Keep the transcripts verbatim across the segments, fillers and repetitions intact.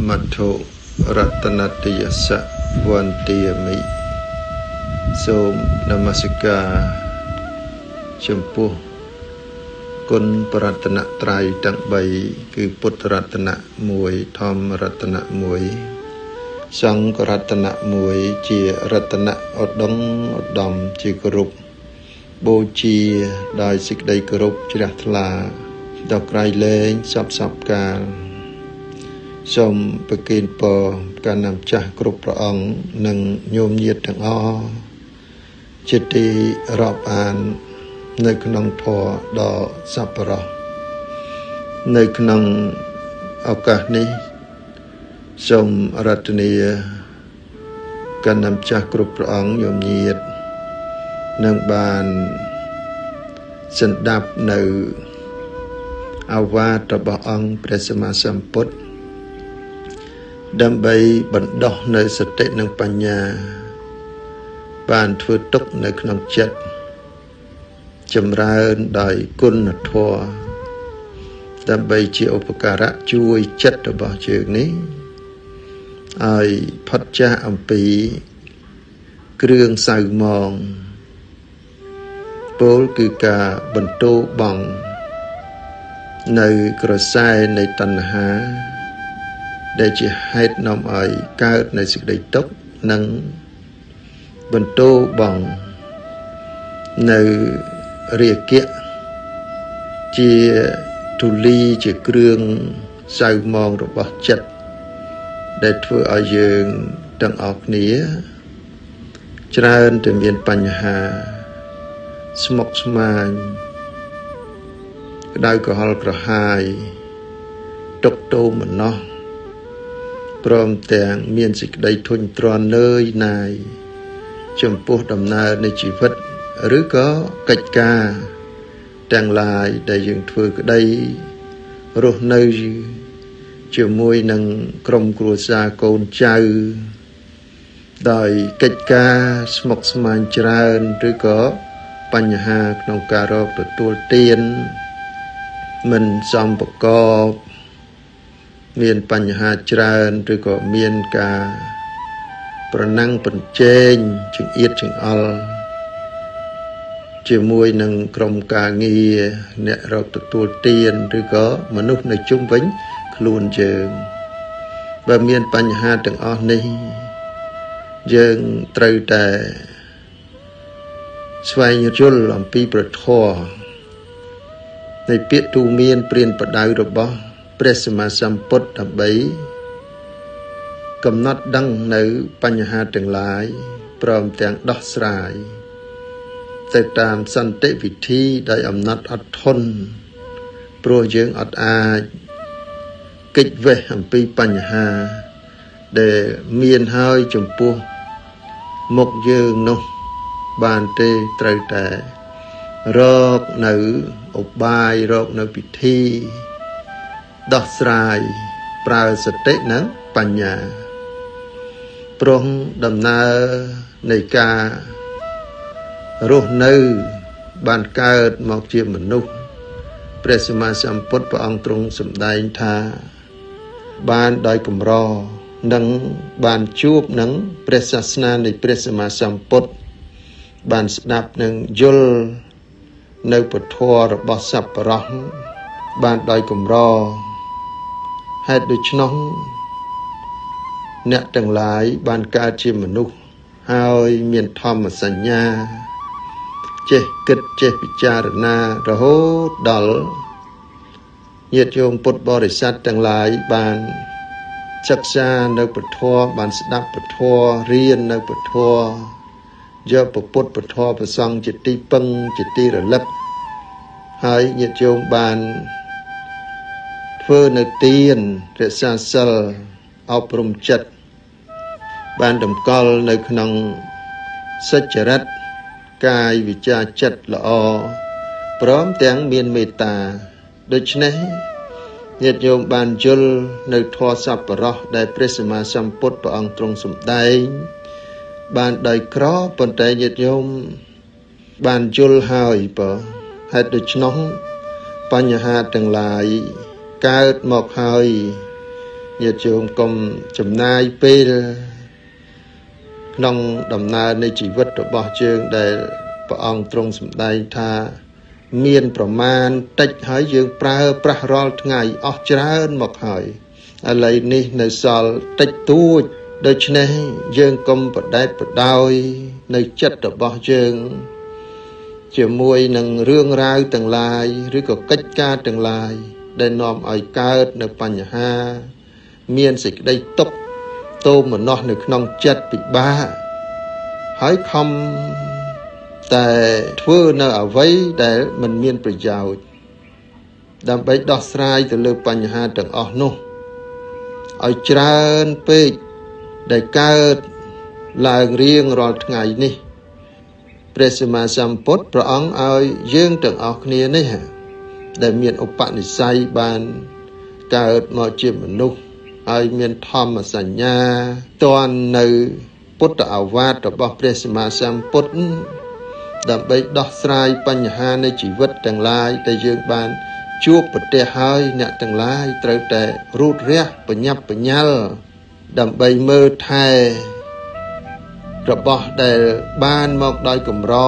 Matho Ratanatiyasa Vantiyami Som Namaskarចំពោះគុណប្រតនត្រ័យទាំងបីគឺពុទ្ធរតនៈមួយធម្មរតនៈមួយសង្ឃរតនៈមួយជារតនៈឧត្តមឧត្តមជាគោរពបូជាដោយសេចក្តីគោរពជ្រះថ្លាដល់ក្រៃលែងសពសពកាលសូមប្រគេនពរកាលណាម្ចាស់គ្រប់ព្រះអង្គនិងញោមញាតិទាំងអស់ជាទីរាប់អាននៅក្នុងធម៌ដ៏សប្បុរសនៅក្នុងឱកាសនេះសូមរតនាកណ្ដាលចាស់គ្រប់ព្រះអង្គញោមញាតិនឹងបានសន្តាប់នៅអាវាទរបស់អង្គព្រះសម្មាសម្ពុទ្ធដើម្បីបណ្ដុះនៅសតិនិងបញ្ញាបានធ្វើទុកនៅក្នុងចិត្តចម្រើនដោយគុណធម៌ដើម្បីជាឧបការៈជួយចិត្តរបស់យើងនេះឲ្យផុតចាកអំពីគ្រឿងសៅហ្មងពោលគឺការបន្ទោបង់នៅក្រសែនៃតណ្ហាដែលជាហេតុនាំឲ្យកើតនៅសេចក្តីទុក្ខនិងបន្ទោបង់នៅរាគៈជាទូលីជាគ្រឿងសៅហ្មងរបស់ចិត្តដែលធ្វើឲ្យយើងទាំងអស់គ្នាច្រើនតែមានបញ្ហាស្មុគស្មាញក្តៅក្រហល់ក្រហាយទុក្ខទោមនស្សព្រមទាំងមានសេចក្តីធុញទ្រាន់នឿយណាយចំពោះដំណើរនៃជីវិតឬក៏កិច្ចការទាំងឡាយដែលយើងធ្វើក្តីរស់នៅជាមួយនឹងក្រុមគ្រួសារកូនចៅដោយកិច្ចការស្មុគស្មាញច្រើនឬក៏បញ្ហាក្នុងការរកទទួលទានមិនសមប្រកបមានបញ្ហាច្រើនឬក៏មានការប្រណាំងប្រជែងចង្អៀតចង្អល់ជាមួយនឹងក្រុមការងារអ្នករកទទួលទានឬក៏មនុស្សនៅជុំវិញខ្លួនយើងបើមានបញ្ហាទាំងអស់នេះយើងត្រូវតែស្វែងយល់អំពីព្រះធម៌នៃពាក្យទូមានព្រានប្រដៅរបស់ព្រះសម្មាសម្ពុទ្ធដើម្បីកំណត់ដឹងនៅបញ្ហាទាំងឡាយព្រមទាំងដោះស្រាយទៅតាមសន្តិវិធីដោយអំណត់អត់ធន់ព្រោះយើងអត់អាចគេចវេះអំពីបញ្ហាដែលមានហើយចំពោះមុខយើងនោះបានទេត្រូវតែរកនៅឧបាយរកនៅពិធីដោះស្រាយប្រើសតិនិងបញ្ញាព្រោះដំណើរនៃការរស់នៅបានកើតមកជាមនុស្សព្រះសម្មាសម្ពុទ្ធព្រះអង្គទ្រង់សម្ដែងថាបានដោយកម្រនិងបានជួបនឹងព្រះសាសនានៃព្រះសម្មាសម្ពុទ្ធបានស្ដាប់និងយល់នៅពធរបស់សប្បុរសបានដោយកម្រហេតុដូច្នោះអ្នកទាំងឡាយបានកើតជាមនុស្សហើយមានធម្មសញ្ញាចេះគិតចេះពិចារណារហូតដល់ញាតិញោមពុទ្ធបរិស័ទទាំងឡាយបានសិក្សានៅពធបានស្ដាប់ពធរៀននៅពធយកពុទ្ធពធប្រសង់ជាទីពឹងជាទីរលឹកហើយញាតិញោមបានធ្វើនៅទានរក្សាសិលអប់រំចិត្តបានតម្កល់នៅក្នុងសច្ចរិតកាយវិចារចិត្តល្អព្រមទាំងមានមេត្តាដូច្នេះញាតិញោមបានយល់នៅធម៌សប្បុរសដែលព្រះសម្មាសម្ពុទ្ធព្រះអង្គទ្រង់សម្ដែងបានដោយក្រប៉ុន្តែញាតិញោមបានយល់ហើយបើហេតុដូច្នោះបញ្ហាទាំងឡាយកើតមកហើយ nhiệt trường công chấm nai pê nông đầm naในชีวิตរបស់យើងដែលព្រះអង្គទ្រង់សម្ដែងថាមានប្រមាណតិចហើយយើងប្រើប្រាស់រាល់ថ្ងៃអស់ច្រើនមកហើយឥឡូវនេះនៅសល់តិចតួចដូច្នេះយើងកុំបដែតបដោយនៅចិត្តរបស់យើងជាមួយនឹងរឿងរ៉ាវទាំងឡាយឬក៏កិច្ចការទាំងឡាយដែលនាំឲ្យកើតនៅបញ្ហាមានសេចក្តីទុក្ខទោមនស្សនៅក្នុងចិត្តពិបាកហើយខំតែធ្វើនៅអ្វីដែលមិនមានប្រយោជន៍ដើម្បីដោះស្រាយទៅលើបញ្ហាទាំងអស់នោះឲ្យច្រើនពេកដែលកើតឡើងរៀងរាល់ថ្ងៃនេះព្រះសម្មាសម្ពុទ្ធព្រះអង្គឲ្យយើងទាំងអស់គ្នានេះដែលមានឧបនិស្ស័យបានកើតមកជាមនុស្សហើយមានធម្មសញ្ញាតន់នៅពុទ្ធអាវាទរបស់ព្រះសម្មាសម្ពុទ្ធដើម្បីដោះស្រាយបញ្ហានៃជីវិតទាំងឡាយដែលយើងបានជួបប្រទះហើយអ្នកទាំងឡាយត្រូវតែរូតរះបញ្ញាប់បញ្ញាល់ដើម្បីមើលថែរបស់ដែលបានមកដោយកម្រ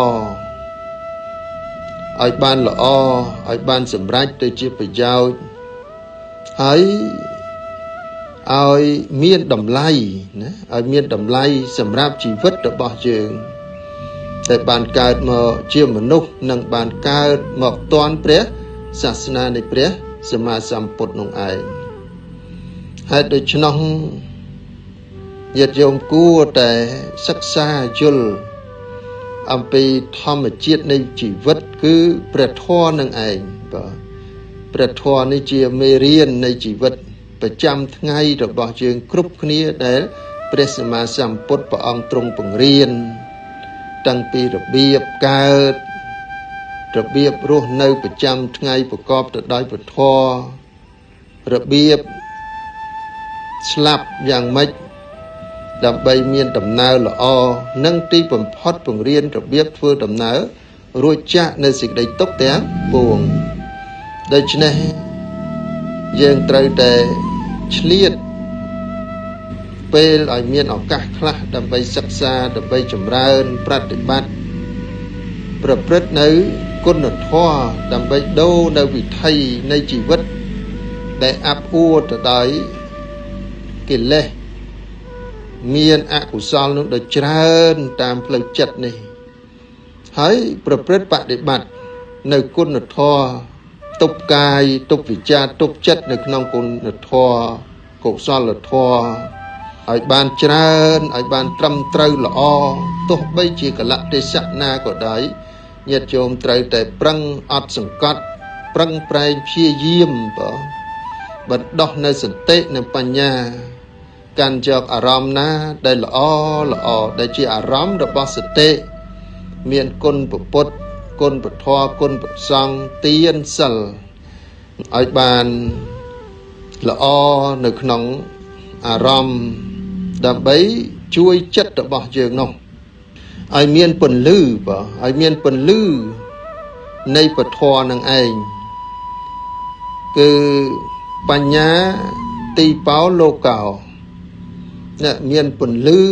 ឲ្យបានល្អឲ្យបានសម្រេចទៅជាប្រយោជន៍ហើយឲ្យមានតម្លៃណាឲ្យមានតម្លៃសម្រាប់ជីវិតរបស់យើងតែបានកើតមកជាមនុស្សនិងបានកើតមកទាន់ព្រះសាសនានៃព្រះសម្មាសម្ពុទ្ធនោះឯងហើយដូច្នោះញាតិញោមគួរតែសិក្សាយល់អំពីធម្មជាតិនៃជីវិតគឺព្រះធម៌នឹងឯងបាទព្រះធម៌នេះជាមេរៀននៃជីវិតប្រចាំថ្ងៃរបស់យើងគ្រប់គ្នាដែលព្រះសម្មាសម្ពុទ្ធព្រះអង្គទ្រង់បង្រៀនតាំងពីរបៀបកើតរបៀបរស់នៅប្រចាំថ្ងៃប្រកបទៅដោយព្រះធម៌របៀបស្លាប់យ៉ាងម៉េចដើម្បីមានដំណើរល្អនិងទីបំផុតបង្រៀនរបៀបធ្វើដំណើររួចចាកនៅសេចក្តីទុក្ខទាំងពួងដូច្នេះយើងត្រូវតែឆ្លៀតពេលឲ្យមានឱកាសខ្លះដើម្បីសិក្សាដើម្បីចម្រើនប្រតិបត្តិប្រព្រឹត្តនៅគុណធម៌ដើម្បីដូរនៅវិថីនៃជីវិតដែលអាប់អួរទៅដោយកិលេសមានអកុសលនោះដ៏ច្រើនតាមផ្លូវចិត្តនេះហើយប្រព្រឹត្តបដិបត្តិនៅគុណធម៌ទប់កាយទប់វិចារទប់ចិត្តនៅក្នុងគុណធម៌កុសលធម៌ឲ្យបានច្រើនឲ្យបានត្រឹមត្រូវល្អទោះបីជាកលៈទេសៈណាក៏ដោយញាតិញោមត្រូវតែប្រឹងអត់សង្កត់ប្រឹងប្រែងព្យាយាមបងបណ្ដោះនៅសន្តិនិងបញ្ញាកាន់យកអារម្មណ៍ណាដែលល្អល្អដែលជាអារម្មណ៍របស់សតិមានគុណពុទ្ធគុណពធគុណប្រសង្ឃទានសិលឲ្យបានល្អនៅក្នុងអារម្មណ៍ដើម្បីជួយចិត្តរបស់យើងនោះឲ្យមានពន្លឺបាទឲ្យមានពន្លឺនៃពធនឹងឯងគឺបញ្ញាទីបោលោកោអ្នកមានពន្លឺ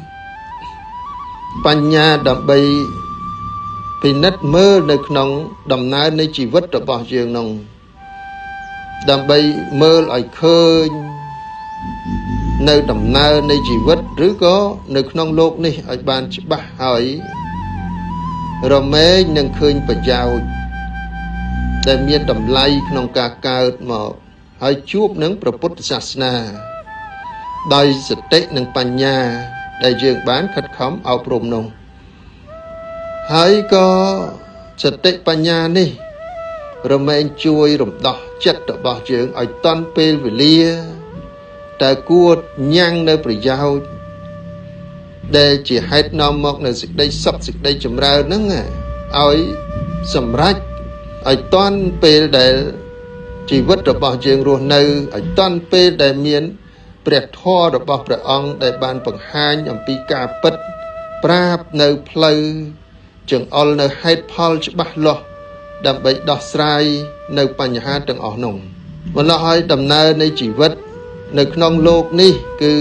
បញ្ញាដើម្បីពិនិត្យមើលនៅក្នុងដំណើរនៃជីវិតរបស់យើងនោះដើម្បីមើលឲ្យឃើញនៅដំណើរនៃជីវិតឬក៏នៅក្នុងโลกនេះឲ្យបានច្បាស់ហើយរមែងនឹងឃើញប្រយោជន៍ដែលមានតម្លៃក្នុងការកើតមកហើយជួបនឹងព្រះពុទ្ធសាសនាដោយសតិនិងបញ្ញាដែលយើងបានខិតខំអប់រំនោះហើយក៏សតិបញ្ញានេះរមែងជួយរំដោះចិត្តរបស់យើងឲ្យតន់ពេលវេលាតែគួរញ៉ាំងនៅប្រយោជន៍ដែលជាហេតុនាំមកនៅសេចក្តីសុខសេចក្តីចម្រើនហ្នឹងឲ្យសម្រេចឲ្យតន់ពេលដែលជីវិតរបស់យើងរស់នៅឲ្យតន់ពេលដែលមានព្រះធម៌របស់ព្រះអង្គដែលបានបង្ហាញអំពីការពិតប្រាប់នៅផ្លូវចង្អុលនៅហេតុផលច្បាស់លាស់ដើម្បីដោះស្រាយនៅបញ្ហាទាំងអស់នោះម្ល៉េះហើយដំណើរនៃជីវិត nơiក្នុងលោកនេះគឺ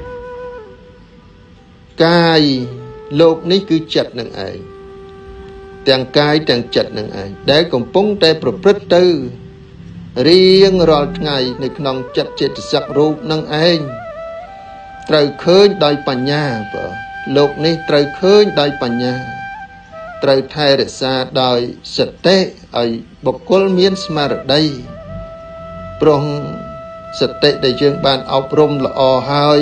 កាយលោកនេះគឺចិត្តនឹងឯងទាំងកាយទាំងចិត្តនឹងឯងដែលកំពុងតែប្រព្រឹត្តទៅរៀងរាល់ថ្ងៃនៅក្នុងចិត្តចេតសិករូបនឹងឯងត្រូវឃើញដោយបញ្ញាបើលោកនេះត្រូវឃើញដោយបញ្ញាត្រូវថែរក្សាដោយសតិឲ្យបុគ្គលមានស្មារតីព្រោះសតិដែលយើងបានអប់រំល្អហើយ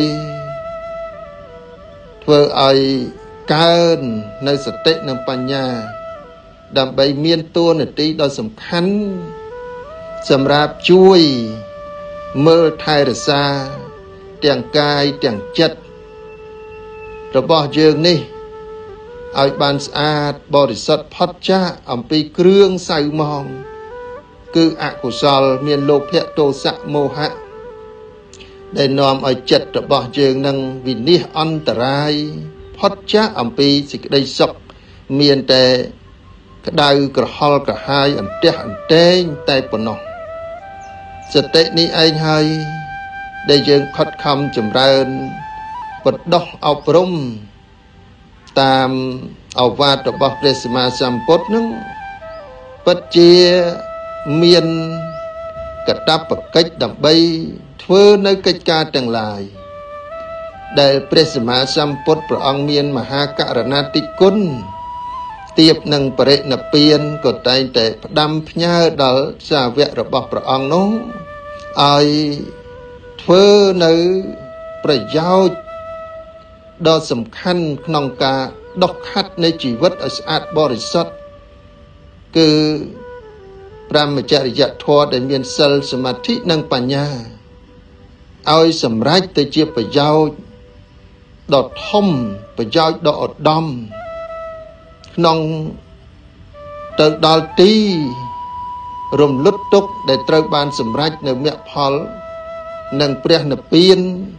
ធ្វើឲ្យកើននៅសតិនិងបញ្ញាដើម្បីមានតួនាទីដ៏សំខាន់សម្រាប់ជួយមើលថែរក្សាទាំងកាយទាំងចិត្តរបស់យើងនេះឲ្យបានស្អាតបរិសុទ្ធផុតចាកអំពីគ្រឿងសៅហ្មងគឺអកុសលមានលោភៈទោសៈមោហៈដែលនាំឲ្យចិត្តរបស់យើងនឹងវិនិច្ឆ័យអន្តរាយផុតចាកអំពីសេចក្តីសុខមានតែក្តៅក្រហល់ក្រហាយអន្ទះអន្ទែងតែប៉ុណ្ណោះសតិនេះឯងហើយដែលយើងខិតខំចម្រើនបណ្ដុះអប់រំតាមឱវាទរបស់ព្រះសម្មាសម្ពុទ្ធនឹងពិតជាមានកាតព្វកិច្ចដើម្បីធ្វើនៅកិច្ចការទាំងឡាយដែលព្រះសម្មាសម្ពុទ្ធព្រះអង្គមានមហាករុណាធិគុណទៀបនឹងបរិនិព្វានក៏តែងតែផ្ដាំផ្ញើដល់សាវករបស់ព្រះអង្គនោះឲ្យធ្វើនៅប្រយោជន៍ដ៏សំខាន់ក្នុងការដុសខាត់នៃជីវិតឲ្យស្អាតបរិសុទ្ធគឺព្រមចរិយធម៌ដែលមានសិលសមាធិនិងបញ្ញាឲ្យសម្រេចទៅជាប្រយោជន៍ដ៏ធំប្រយោជន៍ដ៏ឧត្តមក្នុងទៅដល់ទីរំលត់ទុក្ខដែលត្រូវបានសម្រេចនៅមគ្គផលនិងព្រះនិព្វាន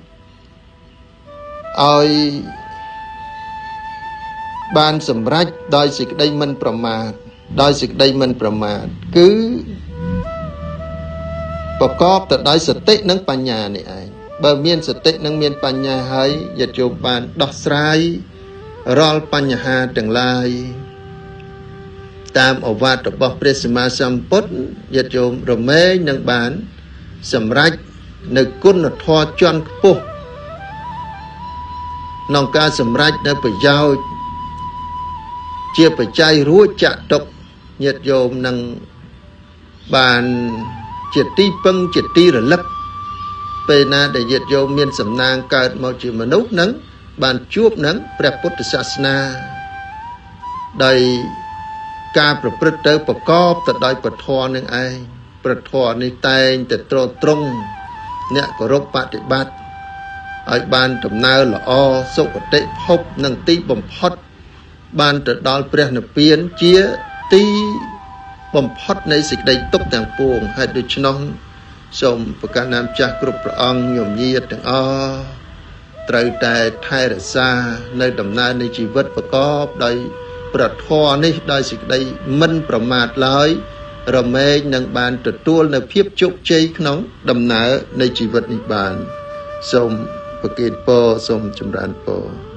ឲ្យបានសម្រេចដោយសេចក្តីមិនប្រមាទដោយសេចក្តីមិនប្រមាទគឺប្រកបទៅដោយសតិនិងបញ្ញានេះឯងបើមានសតិនិងមានបញ្ញាហើយញាតិញោមបានដោះស្រាយរាល់បញ្ហាទាំងឡាយតាមឱវាទរបស់ព្រះសម្មាសម្ពុទ្ធញាតិញោមរមែងនឹងបានសម្រេចនៅគុណធម៌ជាន់ខ្ពស់ក្នុងការសម្រេចនៅប្រយោជន៍ជាបច្ច័យរួចចាក់ទុកញាតិញោមនឹងបានជាទីពឹងជាទីរលឹកពេលណាដែលញាតិញោមមានសំណាងកើតមកជាមនុស្សនឹងបានជួបនឹងព្រះពុទ្ធសាសនាដោយការប្រព្រឹត្តទៅប្រកបទៅដោយពធនឹងឯងប្រធរនេះតែងតែត្រត្រង់អ្នកគោរពបប្រតិបត្តិឲ្យបានដំណើរល្អសុគតិភពនិងទីបំផុតបានទៅដល់ព្រះនិព្វានជាទីបំផុតនៃសេចក្តីទុក្ខទាំងពួងហើយដូច្នោះសូមប្រកាសនាមចាស់គ្រប់ព្រះអង្គញោមញាតិទាំងអស់ត្រូវតែថែរក្សានៅដំណើរនៃជីវិតប្រកបដោយព្រះធម៌នេះដោយសេចក្តីមិនប្រមាទឡើយរមែងនឹងបានទទួលនៅភាពជោគជ័យក្នុងដំណើរនៃជីវិតនេះបានសូមប្រគេនពរសូមចម្រើនពរ